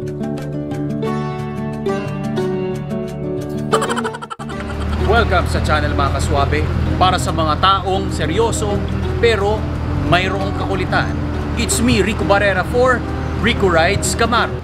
Welcome sa channel mga kaswabe, para sa mga taong seryoso pero mayroong kakulitan. It's me, Rico Barrera for Rico Rides Camaro.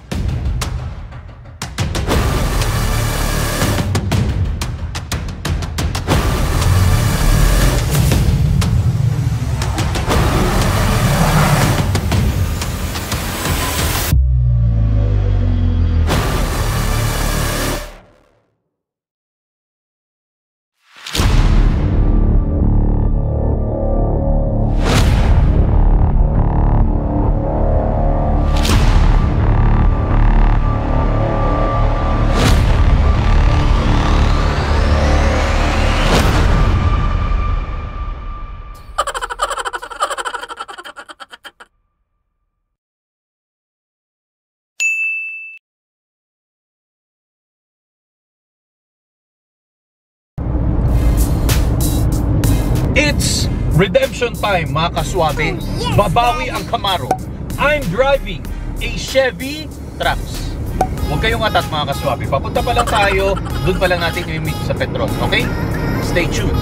It's redemption time mga kaswabe. Babawi ang Camaro. I'm driving a Chevy Trax. Huwag kayong atat mga kaswabe. Papunta pa lang tayo, doon pa lang natin i-meet sa Petron. Okay? Stay tuned.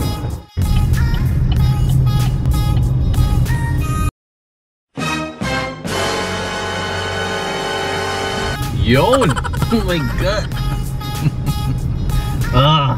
Yun! Oh my God! Ah!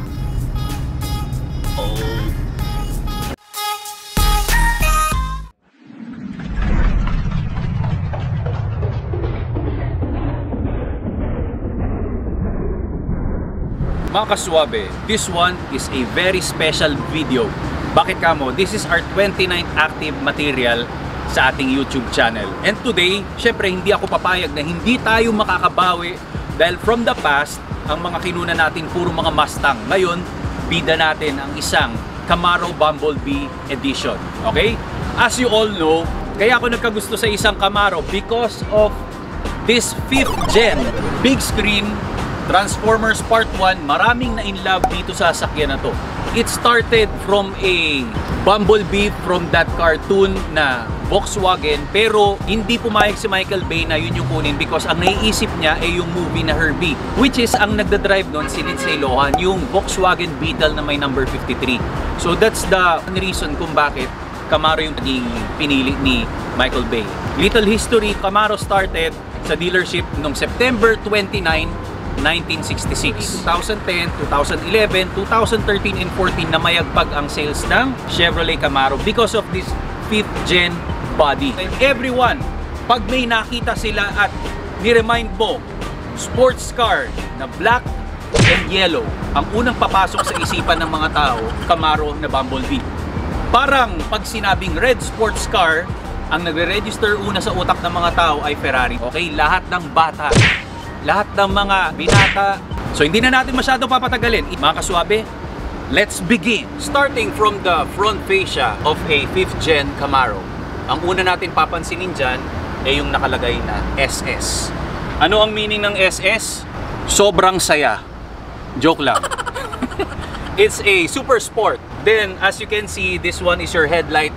Mga kaswabe, this one is a very special video. Bakit kamo? This is our 29th active material sa ating YouTube channel. And today, syempre hindi ako papayag na hindi tayo makakabawi dahil from the past, ang mga kinuna natin puro mga Mustang. Ngayon, bida natin ang isang Camaro Bumblebee Edition. Okay? As you all know, kaya ako nagkagusto sa isang Camaro because of this 5th gen big screen Transformers Part 1, maraming na in love dito sa sasakyan na to. It started from a Bumblebee from that cartoon na Volkswagen, pero hindi pumayag si Michael Bay na yun yung kunin because ang naiisip niya ay yung movie na Herbie, which is ang nagdadrive nun si Lindsay Lohan, yung Volkswagen Beetle na may number 53. So that's the reason kung bakit Camaro yung pinili ni Michael Bay. Little history, Camaro started sa dealership noong September 29, 1966, 2010, 2011, 2013, and 14 na mayagpag ang sales ng Chevrolet Camaro because of this 5th gen body. And everyone, pag may nakita sila at ni-remind mo sports car na black and yellow, ang unang papasok sa isipan ng mga tao, Camaro na Bumblebee. Parang pag sinabing red sports car, ang nagre-register una sa utak ng mga tao ay Ferrari. Okay, lahat ng bata, lahat ng mga binata. So hindi na natin masyado papatagalin. Mga kaswabe, let's begin. Starting from the front fascia of a 5th gen Camaro. Ang una natin papansinin dyan ay yung nakalagay na SS. Ano ang meaning ng SS? Sobrang saya. Joke lang. It's a super sport. Then as you can see, this one is your headlight.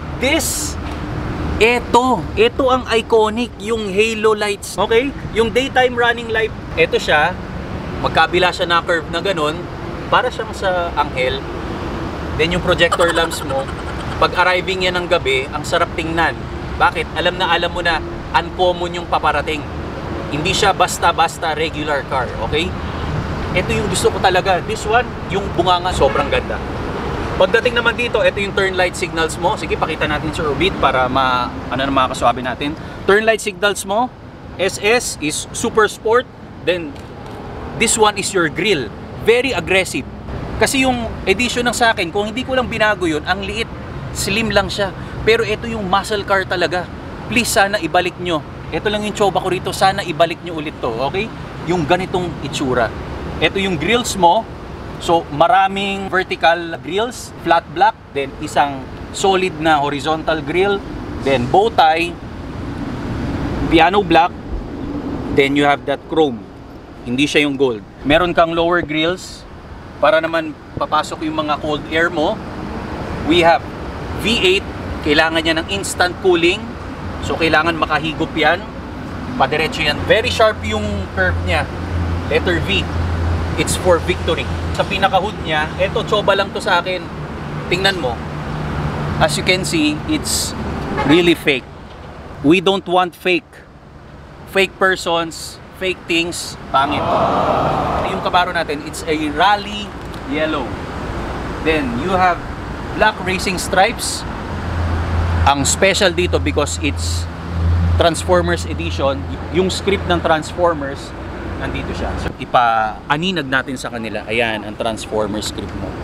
Ito ang iconic, yung halo lights. Okay? Yung daytime running light, ito siya. Magkabila siya na curve na ganun. Para siyang sa anghel. Then yung projector lamps mo, pag arriving yan ng gabi, ang sarap tingnan. Bakit? Alam mo na uncommon yung paparating. Hindi siya basta-basta regular car. Okay? Ito yung gusto ko talaga. This one, yung bunganga, sobrang ganda. Pagdating naman dito, ito yung turn light signals mo. Sige, pakita natin sa orbit para mga kaswabe natin. Turn light signals mo, SS is super sport. Then, this one is your grille. Very aggressive. Kasi yung edition ng sa akin, kung hindi ko lang binago yun, ang liit, slim lang siya. Pero ito yung muscle car talaga. Please, sana ibalik nyo. Ito lang yung tsoba ko rito, sana ibalik nyo ulit to. Okay? Yung ganitong itsura. Ito yung grills mo. So, maraming vertical grills, flat black, then isang solid na horizontal grill, then bow tie, piano black, then you have that chrome. Hindi siya yung gold. Meron kang lower grills para naman papasok yung mga cold air mo. We have V8, kailangan niya ng instant cooling. So, kailangan makahigop yan Padiretso yan. Very sharp yung curve niya. Letter V. It's for victory. Sa pinaka-hood niya, eto, choba lang to sa akin. Tingnan mo. As you can see, it's really fake. We don't want fake. Fake persons, fake things, pangit. Yung Camaro natin, it's a rally yellow. Then, you have black racing stripes. Ang special dito because it's Transformers edition, yung script ng Transformers nandito siya. So, ipa-aninag natin sa kanila. Ayan, ang Transformers script mo.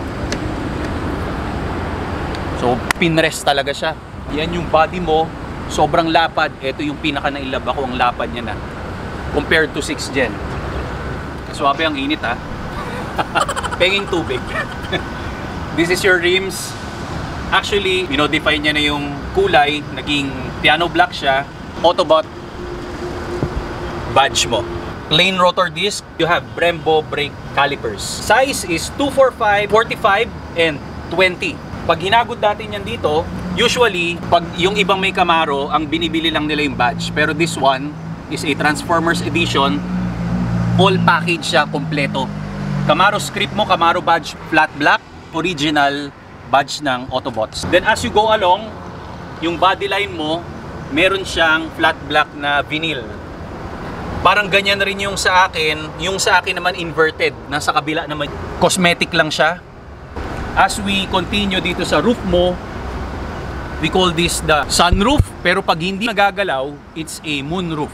So, pinrest talaga siya. Yan yung body mo, sobrang lapad. Ito yung pinaka nailab ako, ang lapad niya na. Compared to 6th gen. Swabe ang init ha. Penging tubig. This is your rims. Actually, minodify niya na yung kulay, naging piano black siya. Autobot badge mo. Plain rotor disc, you have Brembo brake calipers. Size is 245, 45, and 20. Pag hinagod natin yan dito, usually, pag yung ibang may Camaro, ang binibili lang nila yung badge. Pero this one is a Transformers edition. All package siya, kompleto. Camaro script mo, Camaro badge, flat black, original badge ng Autobots. Then as you go along, yung body line mo, meron siyang flat black na vinyl. Parang ganyan rin yung sa akin. Yung sa akin naman inverted. Nasa kabila naman. Cosmetic lang siya. As we continue dito sa roof mo, we call this the sunroof. Pero pag hindi nagagalaw, it's a moonroof.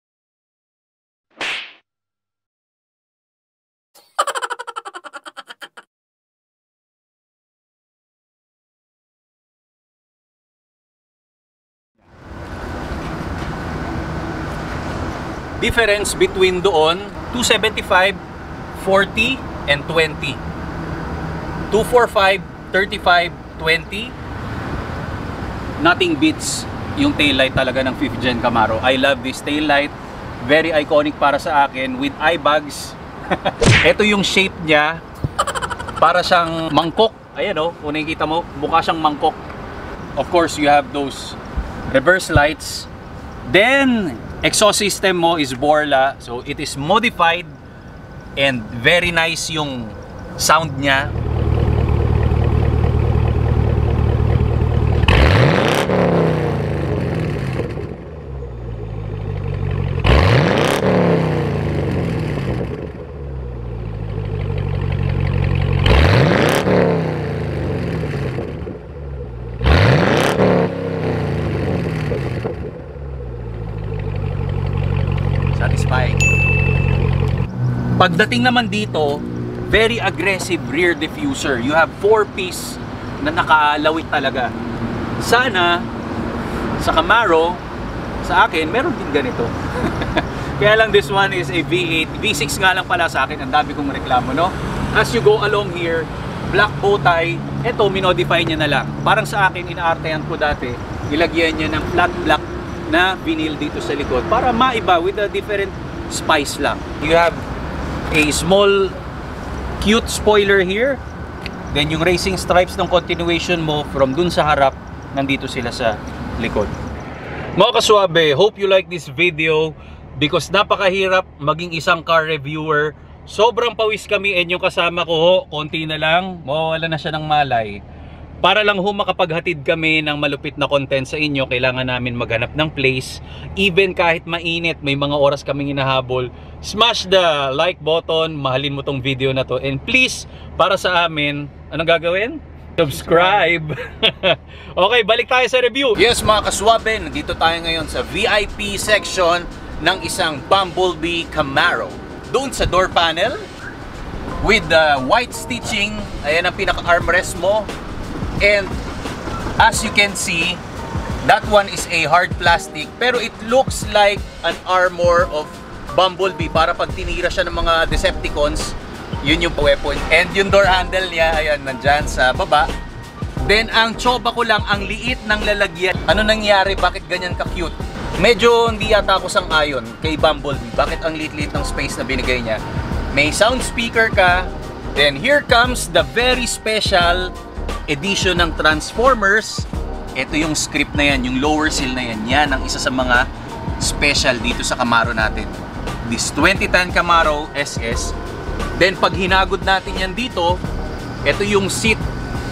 Difference between doon, 275, 40, and 20. 245, 35, 20. Nothing beats yung taillight talaga ng 5th gen Camaro. I love this taillight. Very iconic para sa akin with eye bags. Ito yung shape niya. Para siyang mangkok. Ayan o, kung nakikita mo, mukha siyang mangkok. Of course, you have those reverse lights. Then, exhaust system mo is Borla. So, it is modified and very nice yung sound niya. Satisfying. Pagdating naman dito, very aggressive rear diffuser. You have 4-piece na nakalawit talaga. Sana sa Camaro, sa akin, meron din ganito. Kaya lang this one is a V8. V6 nga lang pala sa akin. Ang dami kong reklamo, no? As you go along here, black bow tie. Ito, minodify niya na lang. Parang sa akin, inaartehan ko dati, ilagyan niya ng flat black na vinyl dito sa likod para maiba with a different spice lang. You have a small cute spoiler here. Then yung racing stripes ng continuation mo from dun sa harap, nandito sila sa likod. Mga kaswabe, hope you like this video because napakahirap maging isang car reviewer. Sobrang pawis kami and yung kasama ko ho, konti na lang, mawawala na siya ng malay. Para lang ho makapaghatid kami ng malupit na content sa inyo, kailangan namin maghanap ng place. Even kahit mainit, may mga oras kaming hinahabol. Smash the like button, mahalin mo tong video na to. And please, para sa amin, anong gagawin? Subscribe! Okay, balik tayo sa review. Yes mga kaswabe, nandito tayo ngayon sa VIP section ng isang Bumblebee Camaro. Doon sa door panel, with the white stitching, ayan ang pinaka-armrest mo. And as you can see, that one is a hard plastic pero it looks like an armor of Bumblebee para pag tinira siya ng mga Decepticons, yun yung weapon. And yung door handle niya, ayan, nandyan sa baba. Then ang choba ko lang, ang liit ng lalagyan. Ano nangyari? Bakit ganyan ka-cute? Medyo hindi yata ako sang-ayon kay Bumblebee. Bakit ang liit-liit ng space na binigay niya? May sound speaker ka. Then here comes the very special edition ng Transformers. Ito yung script na yan, yung lower sill na yan. Yan ang isa sa mga special dito sa Camaro natin. This 2010 Camaro SS. Then pag hinagod natin yan dito, ito yung seat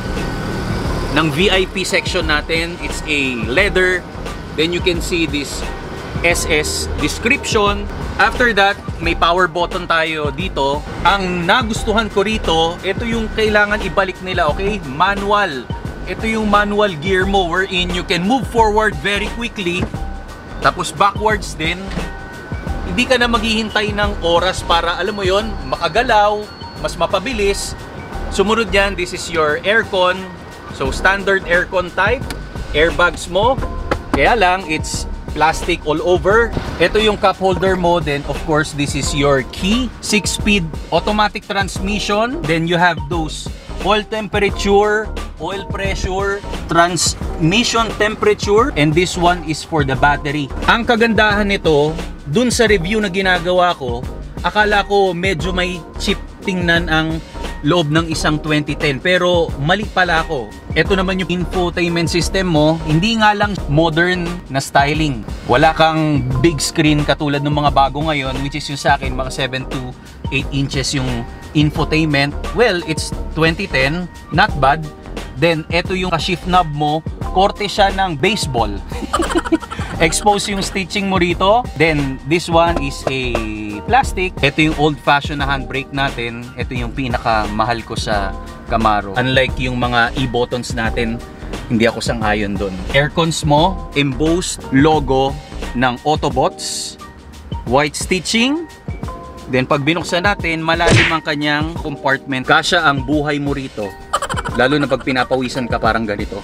ng VIP section natin. It's a leather. Then you can see this SS description. After that, may power button tayo dito. Ang nagustuhan ko rito, ito yung kailangan ibalik nila, okay? Manual. Ito yung manual gear mo wherein you can move forward very quickly. Tapos backwards din. Hindi ka na maghihintay ng oras para, alam mo yon, makagalaw, mas mapabilis. Sumunod yan, this is your aircon. So standard aircon type. Airbags mo. Kaya lang, it's plastic all over. Ito yung cup holder mo. Then of course, this is your key. 6-speed automatic transmission. Then you have those oil temperature, oil pressure, transmission temperature, and this one is for the battery. Ang kagandahan nito, dun sa review na ginagawa ko, akala ko medyo may cheap tingnan ang loob ng isang 2010, pero mali pala ako. Ito naman yung infotainment system mo, hindi nga lang modern na styling. Wala kang big screen katulad ng mga bago ngayon, which is yung sa akin, mga 7 to 8 inches yung infotainment. Well, it's 2010, not bad. Then, ito yung shift knob mo, korte siya ng baseball. Expose yung stitching mo rito. Then, this one is a plastic. Ito yung old-fashioned na handbrake natin. Ito yung pinakamahal ko sa Camaro. Unlike yung mga e-buttons natin, hindi ako sang-ayon doon. Aircons mo, embossed logo ng Autobots. White stitching. Then, pag binuksan natin, malalim ang kanyang compartment. Kasya ang buhay mo rito. Lalo na pag pinapawisan ka, parang ganito.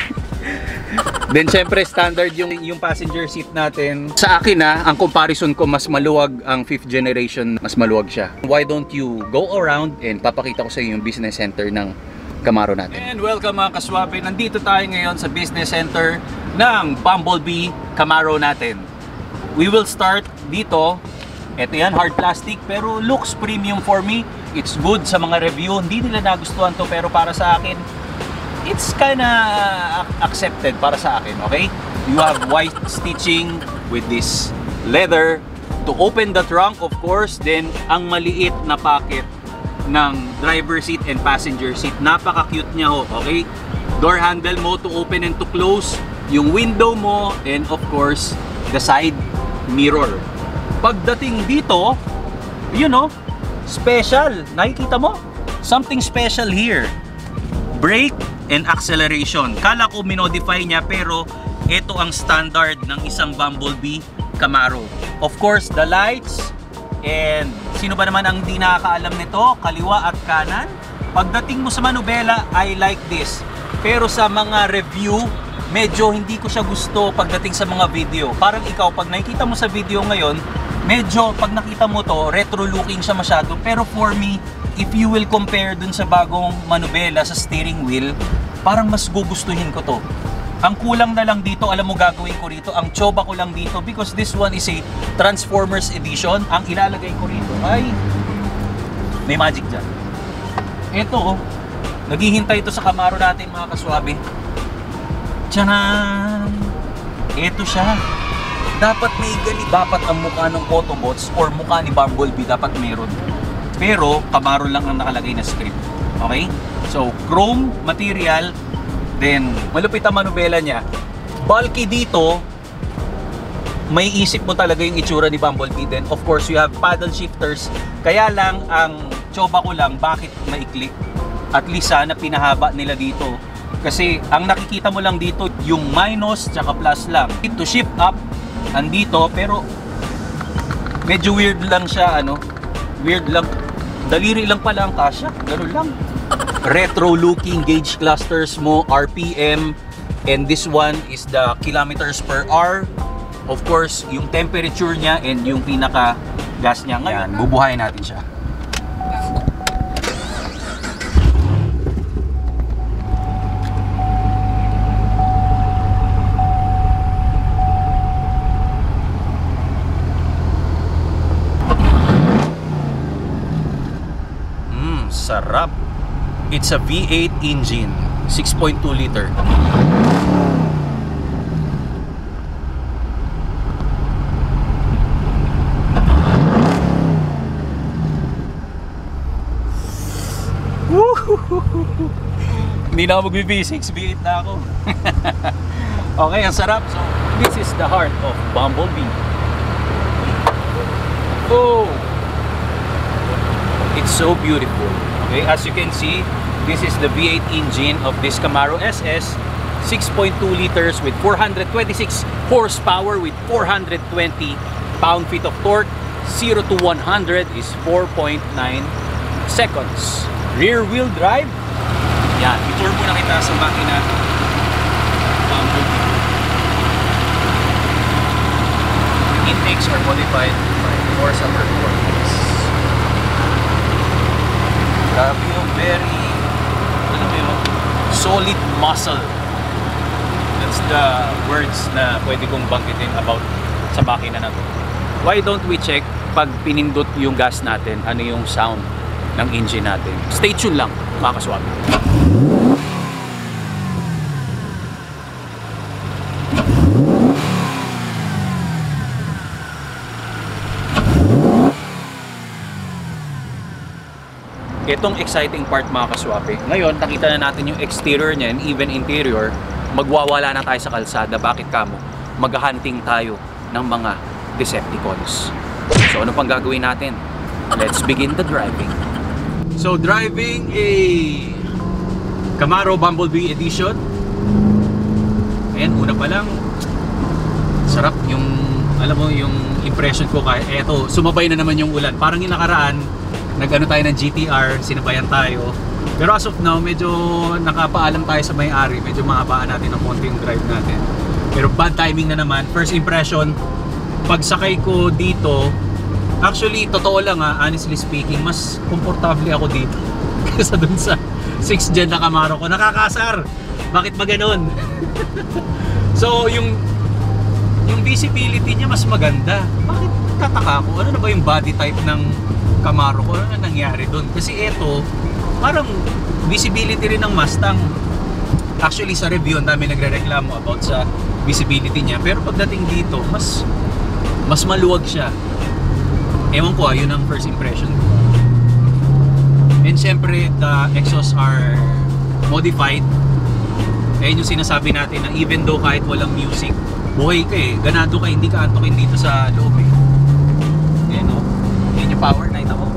Then syempre standard yung passenger seat natin. Sa akin ang comparison ko, mas maluwag ang 5th generation, mas maluwag siya. Why don't you go around and papakita ko sa iyo yung business center ng Camaro natin. And welcome mga kaswabe, nandito tayo ngayon sa business center ng Bumblebee Camaro natin. We will start dito. Ito yan, hard plastic, pero looks premium for me. It's good sa mga review. Hindi nila nagustuhan to, pero para sa akin, it's kinda accepted para sa akin, okay? You have white stitching with this leather. To open the trunk, of course, then ang maliit na pocket ng driver seat and passenger seat. Napaka-cute niya ho, okay? Door handle mo to open and to close. Yung window mo, and of course, the side mirror. Pagdating dito, you know, special. Nakikita mo? Something special here. Brake and acceleration. Kala ko minodify niya, pero ito ang standard ng isang Bumblebee Camaro. Of course, the lights, and sino ba naman ang hindi nakakaalam nito? Kaliwa at kanan. Pagdating mo sa manubela, I like this. Pero sa mga review, medyo hindi ko siya gusto pagdating sa mga video. Parang ikaw, pag nakikita mo sa video ngayon, medyo pag nakita mo to, retro looking siya masyado. Pero for me, if you will compare dun sa bagong manubela sa steering wheel, parang mas gugustuhin ko to. Ang kulang na lang dito, alam mo gagawin ko rito, ang tsoba ko lang dito, because this one is a Transformers edition. Ang ilalagay ko rito ay may magic dyan. Ito, naghihintay ito sa Camaro natin mga kaswabe. Tchanan! Ito siya. Dapat may galit. Dapat ang mukha ng Autobots or mukha ni Bumblebee dapat meron. Pero Camaro lang ang nakalagay na script. Okay? So, chrome material. Then, malupit ang manubela niya. Bulky dito. May isip mo talaga yung itsura ni Bumblebee. Then, of course, you have paddle shifters. Kaya lang, ang tsoba ko lang, bakit maikli? At least sana pinahaba nila dito. Kasi, ang nakikita mo lang dito, yung minus tsaka plus lang. To shift up, andito, pero medyo weird lang siya, weird lang, daliri lang pala ang kasya, ganun lang. Retro looking gauge clusters mo, RPM, and this one is the kilometers per hour. Of course, yung temperature niya and yung pinaka gas niya. Ngayon, bubuhayin natin siya. Sarap. It's a V8 engine, 6.2 liter. Hindi na ako mag-V6, V8 na ako. Okay, ang sarap. So, this is the heart of Bumblebee. Oh! It's so beautiful. Okay, as you can see, this is the V8 engine of this Camaro SS. 6.2 liters with 426 horsepower with 420 pound-feet of torque. 0 to 100 is 4.9 seconds. Rear wheel drive. Yan, i-tour muna kita sa makina. Intakes are modified by Forza Performance. Grabe yung very, ano mo yun, solid muscle. That's the words na pwede kong banggitin about sa makina na to. Why don't we check pag pinindot yung gas natin, ano yung sound ng engine natin? Stay tuned lang, mga kaswabe. Itong exciting part, mga kaswabe. Ngayon, nakita na natin yung exterior niya and even interior. Magwawala na tayo sa kalsada. Bakit kamo? Maghahunting tayo ng mga Decepticons. So ano pang gagawin natin? Let's begin the driving. So driving a Camaro Bumblebee Edition. Ayan, una pa lang, sarap yung, alam mo, yung impression ko kahit eto, sumabay na naman yung ulan. Parang yung nakaraan, nag-ano tayo ng GTR, sinabayan tayo. Pero as of now, medyo nakapaalam tayo sa may-ari. Medyo mahabaan natin ng konti yung drive natin. Pero bad timing na naman. First impression, pagsakay ko dito, actually, totoo lang honestly speaking, mas komportable ako dito kaysa dun sa 6th gen na Camaro ko. Nakakasar! Bakit ba ganun? So, yung visibility niya mas maganda. Bakit tataka ko? Ano na ba yung body type ng Camaro ko? Ano na nangyari dun? Kasi eto, parang visibility rin ng Mustang. Actually sa review, ang dami nagre-reklamo about sa visibility niya. Pero pagdating dito, mas maluwag siya. Ewan ko, yun ang first impression ko. And syempre, the exhausts are modified. Ayun yung sinasabi natin na even though kahit walang music, buhay ka ganado ka, hindi ka antokin dito sa loob Ayan o, yun yung power night ako.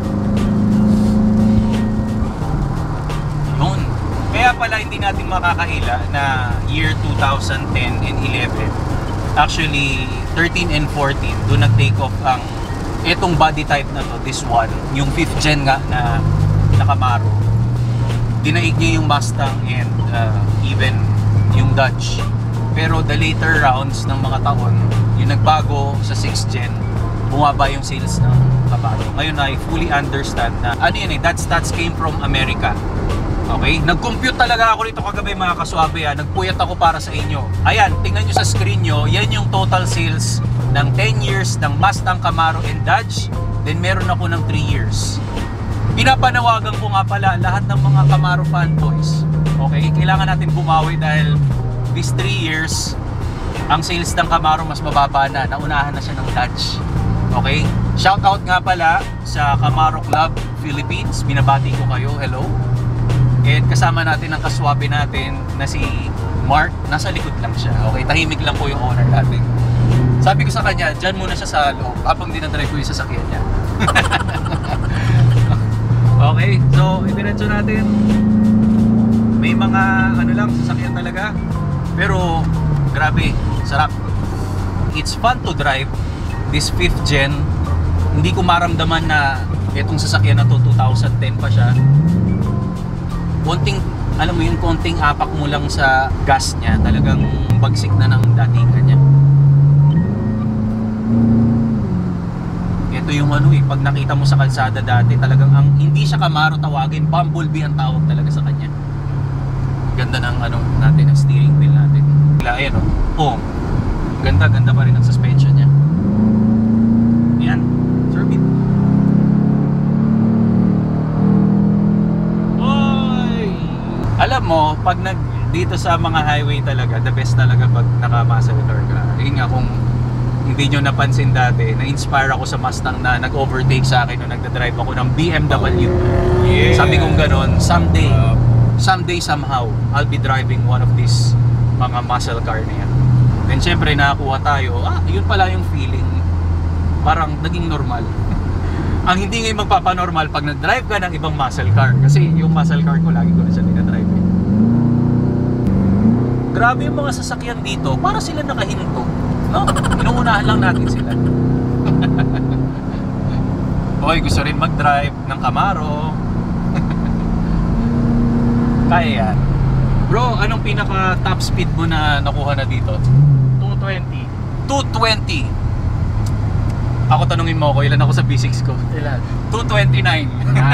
Kaya pala hindi natin makakaila na year 2010 and 11, actually 13 and 14, doon nag-take off ang etong body type na to, this one, yung 5th gen nga na Camaro. Dinaig niya yung Mustang and even yung Dodge. Pero the later rounds ng mga taon, yung nagbago sa 6th gen, bumaba yung sales ng Camaro. Ngayon I fully understand na ano yun that stats came from America. Okay? Nag-compute talaga ako dito kagabi, mga kaswabe. Nagpuyat ako para sa inyo. Ayan, tingnan nyo sa screen nyo. Yan yung total sales ng 10 years ng Mustang, Camaro, and Dodge. Then meron ako ng 3 years. Pinapanawagan ko nga pala lahat ng mga Camaro fanboys. Okay? Kailangan natin bumawi dahil these 3 years, ang sales ng Camaro mas mababa na. Naunahan na siya ng Dodge. Okay? Shoutout nga pala sa Camaro Club Philippines. Binabati ko kayo. Hello. And kasama natin ang kaswabe natin na si Mark. Nasa likod lang siya. Okay, tahimik lang po yung owner natin. Sabi ko sa kanya, dyan muna siya sa loob habang dinadrive ko yung sasakyan niya. Okay, so idiretso natin. May mga ano lang, sasakyan talaga. Pero grabe, sarap. It's fun to drive this 5th gen. Hindi ko maramdaman na itong sasakyan na to 2010 pa siya. Konting, alam mo yung konting apak mo lang sa gas niya, talagang bagsik na ng datingan niya. Ito yung ano pag nakita mo sa kalsada dati, talagang hindi siya Camaro tawagin, Bumblebee ang tawag talaga sa kanya. Ganda ng ano natin, ang steering wheel natin. Ayan ganda pa rin ang suspension niya. Ayan, service. Alam mo, pag dito sa mga highway talaga, the best talaga pag naka-muscle car ka. Yun nga, kung hindi nyo napansin dati, na-inspire ako sa Mustang na nag-overtake sa akin nung nagdadrive ako ng BMW. Yeah. Sabi kong ganon, someday somehow I'll be driving one of these mga muscle car na yan. Then syempre nakakuha tayo, yun pala yung feeling, parang naging normal. Ang hindi ngayon magpapanormal pag nag-drive ka ng ibang muscle car, kasi yung muscle car ko lagi ko na siya dinadrive eh. Grabe yung mga sasakyan dito, para sila nakahinto, no? Inuunahan lang natin sila. Hoy, gusto rin mag-drive ng Camaro. Kaya yan. Bro, anong pinaka top speed mo na nakuha na dito? 220. 220. Ako tanungin mo ako, ilan ako sa B6 ko? Ilan? 229.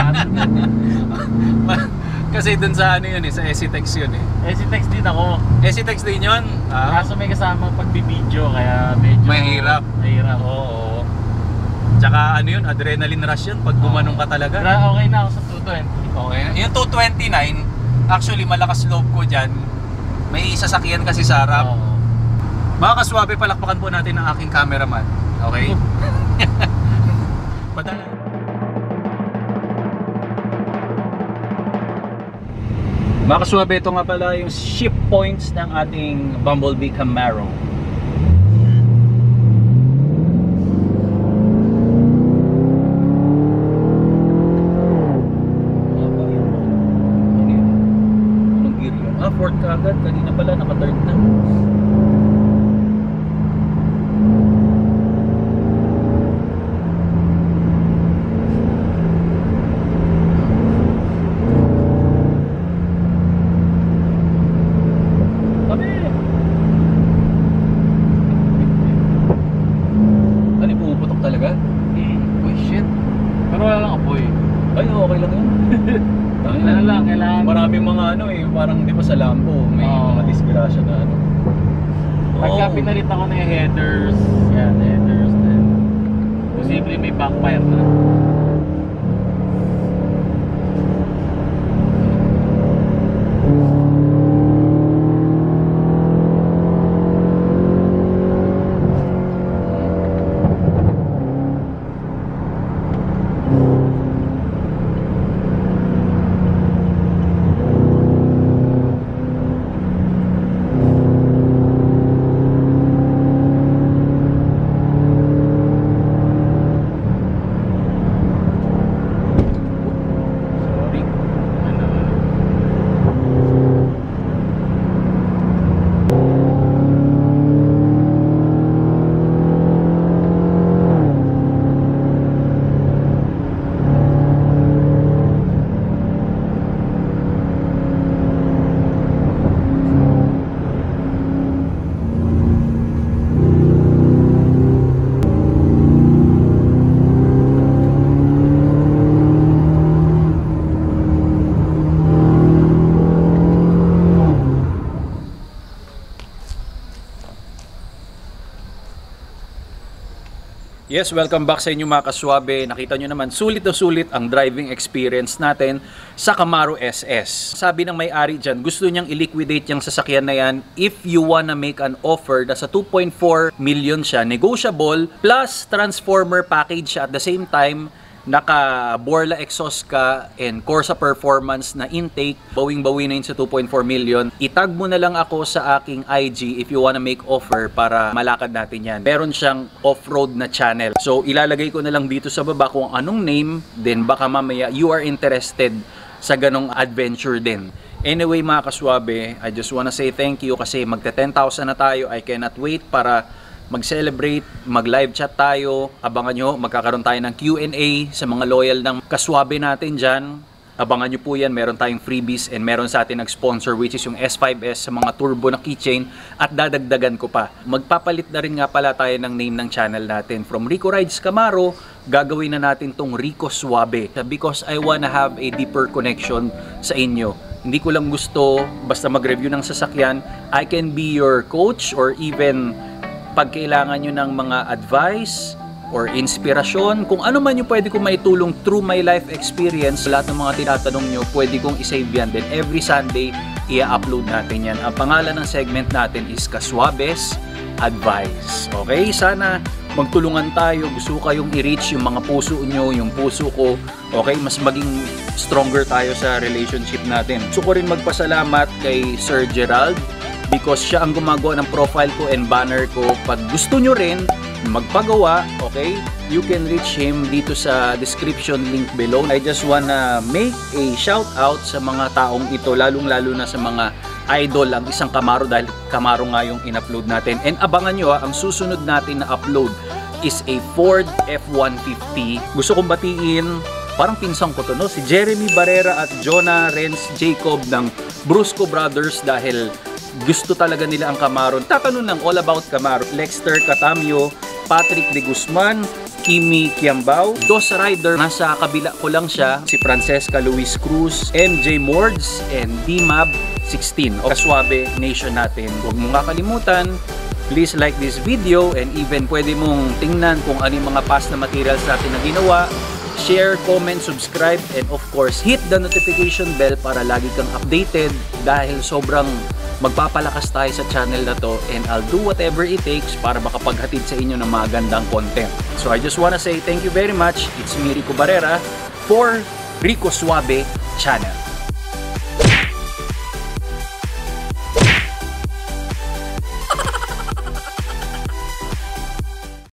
Kasi dun sa ano yun eh, sa SCTEX yun eh. SCTEX din ako. SCTEX din yun? Kaso may kasama pagbibideo, kaya medyo mahirap. Mahirap. Oo. Tsaka ano yun, adrenaline rush yun pag gumanong ka talaga. Okay na ako sa 220. Okay. Yung 229, actually malakas loob ko dyan. May sasakyan kasi sa harap. Mga kaswabe, palakpakan po natin ang aking cameraman. Okay? Padala. Mga kaswabe, ito nga pala yung ship points ng ating Bumblebee Camaro. Fort kagad, kanina pala naka-third na. Kami! Ano, pumuputok talaga? Uy, shit! Pero wala lang apoy. Ay, okay lang yun. Ano lang, kailangan. Maraming mga ano eh, parang di ba sa Lambo, may mga disgrasya na ano. Pagka pinalit ako ng headers, yan, headers, then posible may backfire na. Yes, welcome back sa inyo mga kaswabe. Nakita nyo naman, sulit na sulit ang driving experience natin sa Camaro SS. Sabi ng may-ari dyan, gusto niyang i-liquidate yung sasakyan na yan if you wanna make an offer na sa 2.4 million siya, negotiable, plus transformer package siya at the same time, naka Borla exhaust ka and Corsa performance na intake, bawing-bawi na yun sa 2.4 million. Itag mo na lang ako sa aking IG if you wanna make offer para malakad natin yan. Meron siyang off-road na channel. So ilalagay ko na lang dito sa baba kung anong name, then baka mamaya you are interested sa ganong adventure din. Anyway mga kaswabe, I just wanna say thank you kasi magta 10,000 na tayo. I cannot wait para mag-celebrate, mag-live chat tayo. Abangan nyo, magkakaroon tayo ng Q&A sa mga loyal ng kaswabe natin dyan. Abangan nyo po yan, meron tayong freebies and meron sa atin nag-sponsor which is yung S5S sa mga turbo na keychain at dadagdagan ko pa. Magpapalit na rin nga pala tayo ng name ng channel natin. From Rico Rides Camaro, gagawin na natin tong Rico Suabe because I wanna have a deeper connection sa inyo. Hindi ko lang gusto basta mag-review ng sasakyan. I can be your coach or even pag kailangan nyo ng mga advice or inspirasyon, kung ano man yung pwede kong maitulong through my life experience, lahat ng mga tinatanong nyo, pwede kong isave yan. Then every Sunday, i-upload natin yan. Ang pangalan ng segment natin is Kaswabes Advice. Okay? Sana magtulungan tayo. Gusto ko kayong i-reach yung mga puso nyo, yung puso ko. Okay, mas maging stronger tayo sa relationship natin. Gusto ko rin magpasalamat kay Sir Gerald because siya ang gumagawa ng profile ko and banner ko. Pag gusto nyo rin magpagawa, okay, you can reach him dito sa description link below. I just wanna make a shout out sa mga taong ito, lalong-lalo na sa mga idol ang isang Camaro dahil Camaro nga yung in-upload natin. And abangan nyo ang susunod natin na upload is a Ford F-150. Gusto kong batiin, parang pinsang ko to, no? Si Jeremy Barrera at Jonah Renz Jacob ng Brusco Brothers dahil gusto talaga nila ang Camaro. Tatanong ng all about Camaro. Lexter Catamio, Patrick De Guzman, Kimi Kiambao, Dos Rider, nasa kabila ko lang siya, si Francesca Luis Cruz, MJ Mords, and D-Mab 16 o Kaswabe Nation natin. Huwag mong kakalimutan, please like this video and even pwede mong tingnan kung ano yung mga past na materials natin na ginawa. Share, comment, subscribe, and of course, hit the notification bell para lagi kang updated dahil sobrang magpapalakas tayo sa channel na to and I'll do whatever it takes para makapaghatid sa inyo ng mga gandang content. So I just wanna say thank you very much. It's me, Rico Barrera for Rico Suave Channel.